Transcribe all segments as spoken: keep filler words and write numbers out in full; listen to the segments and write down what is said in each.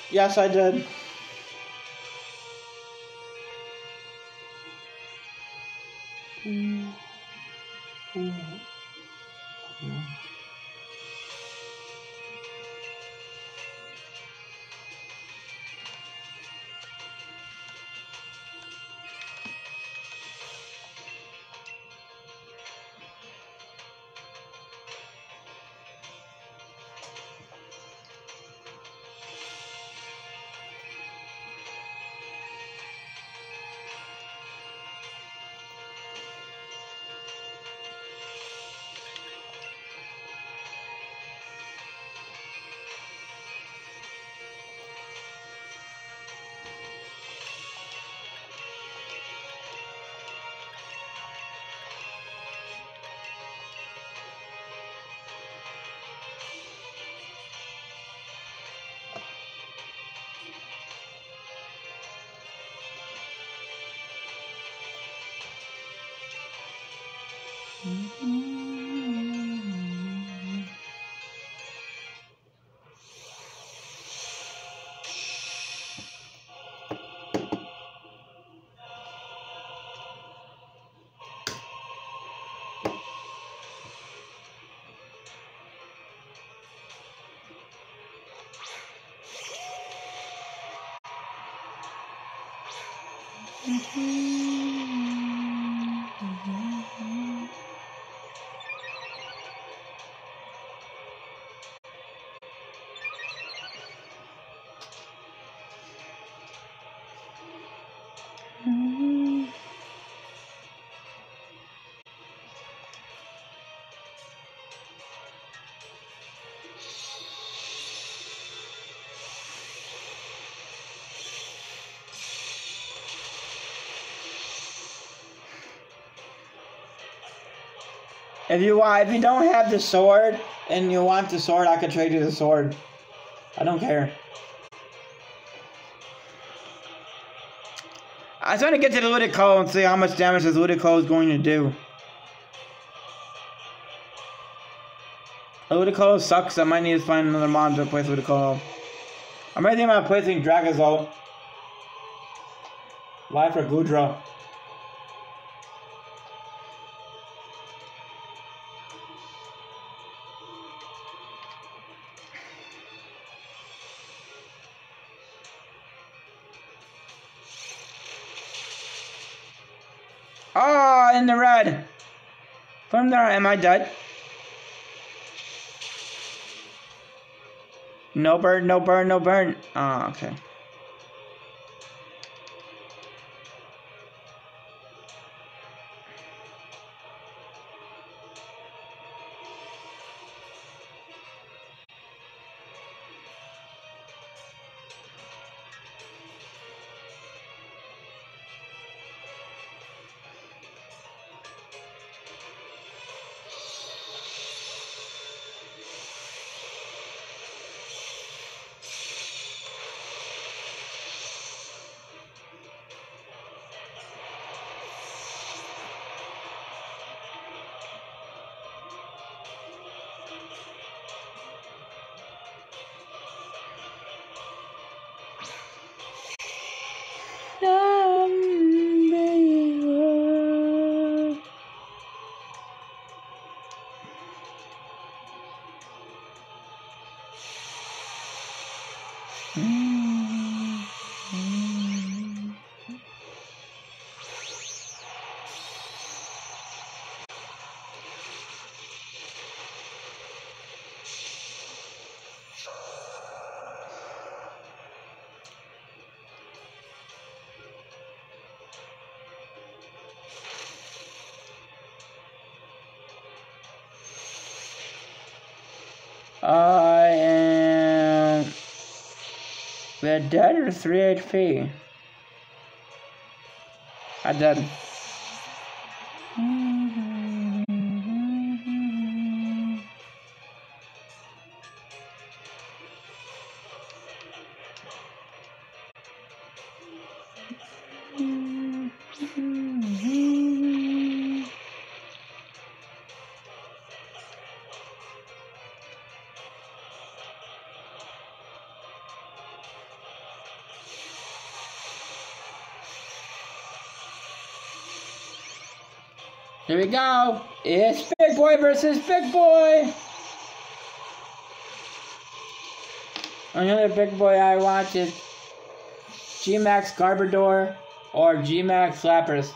Yes, I did. Mm. Mm. Mm. If you want, if you don't have the sword and you want the sword, I could trade you the sword. I don't care. I was trying to get to the Ludicolo and see how much damage this Ludicolo is going to do. The Ludicolo sucks. I might need to find another mod to replace Ludicolo. I'm ready about placing Dragazult. Live for Goodra. Ah, oh, in the red. From there, am I dead? No burn, no burn, no burn. Ah, oh, okay. I am we're dead or three H P. I dead. Here we go. It's Big Boy versus Big Boy. Another Big Boy I watch is G-Max Garbodor or G-Max Lapras.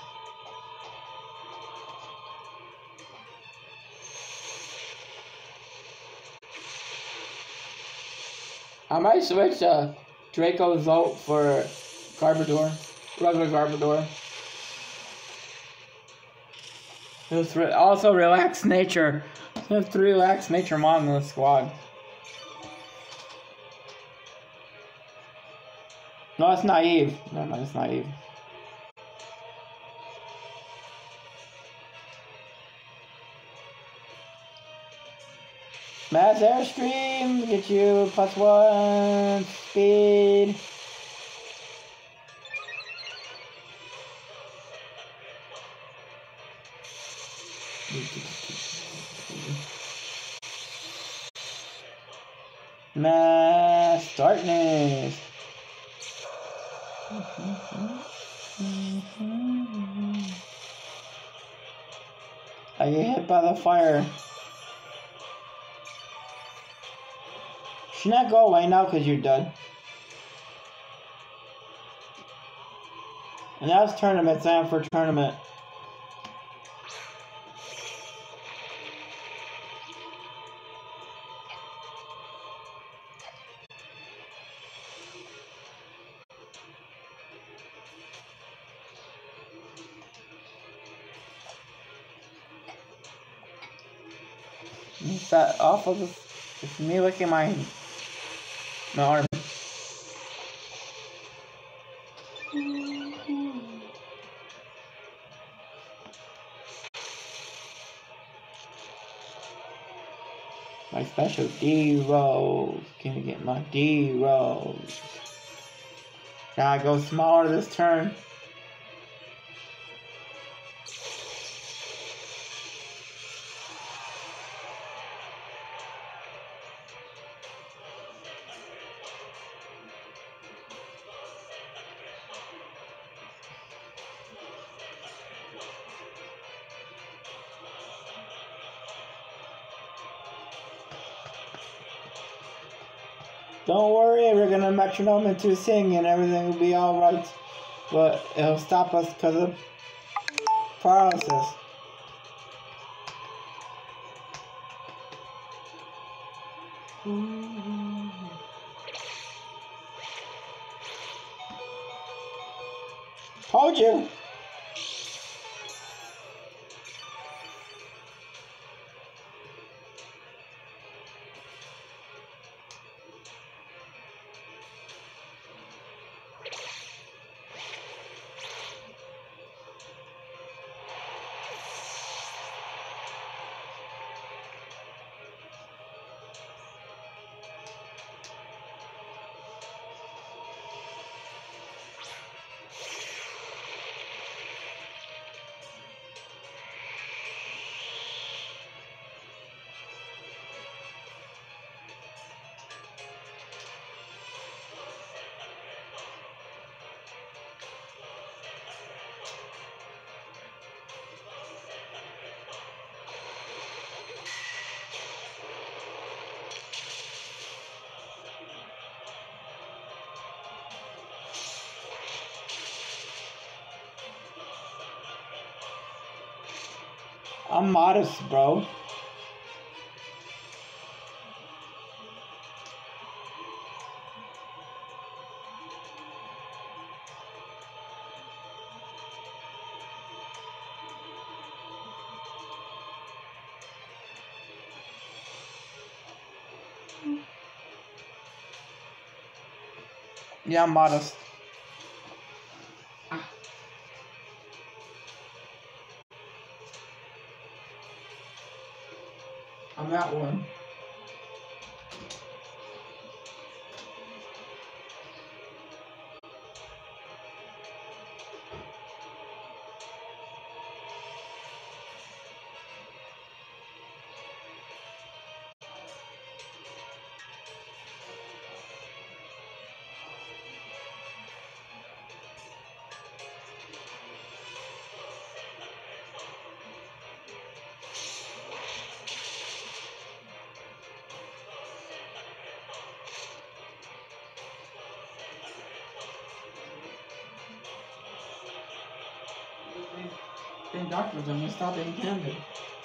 I might switch uh, Draco Zolt for Garbodor, regular Garbodor. Just re also Relax Nature. There's three Relax Nature Mon in the squad. No, it's Naive. No, no, it's Naive. Mass Airstream, get you plus one speed. Mass Darkness. I get hit by the fire. Should not go away now because you're dead. And now it's tournament time for tournament. Is that awful? It's me licking my, my arm. My special D-Rolls. Can we get my D-Rolls? Now I go smaller this turn. Don't worry, we're gonna metronome into sing and everything will be alright. But it'll stop us because of paralysis. Told you! I'm modest, bro. Yeah, I'm modest. I'm at one. being doctors and we stop being candid.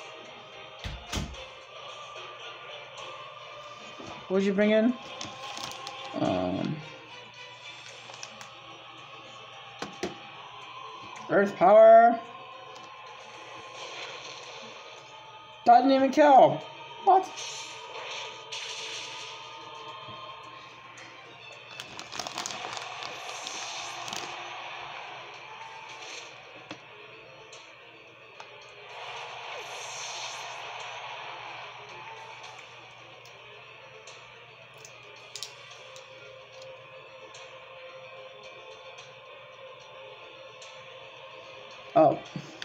What'd you bring in? Um, Earth power. That didn't even kill. What? Oh.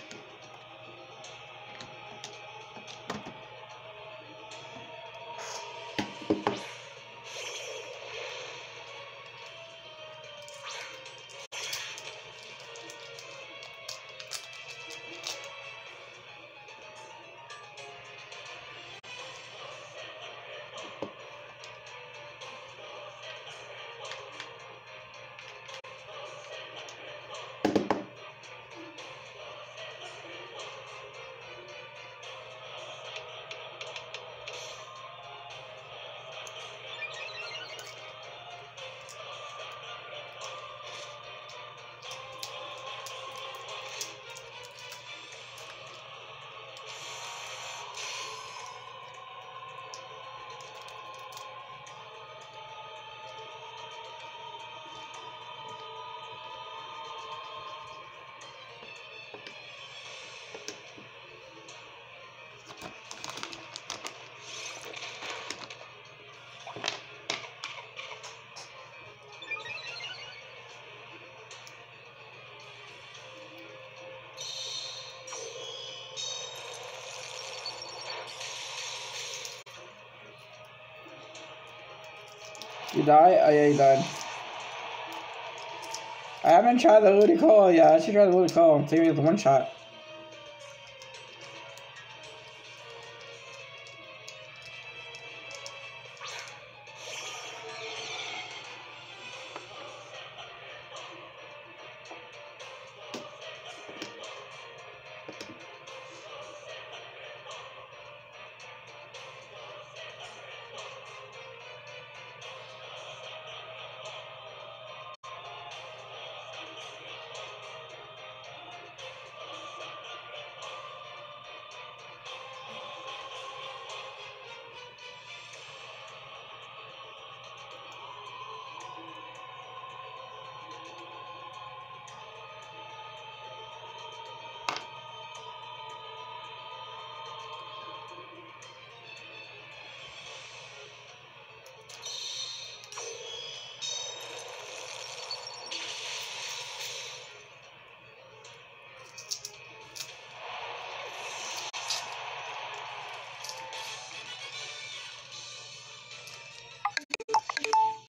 You die? Oh yeah, you died. I haven't tried the Ludicolo yet. I should try the Ludicolo. Take me with one shot.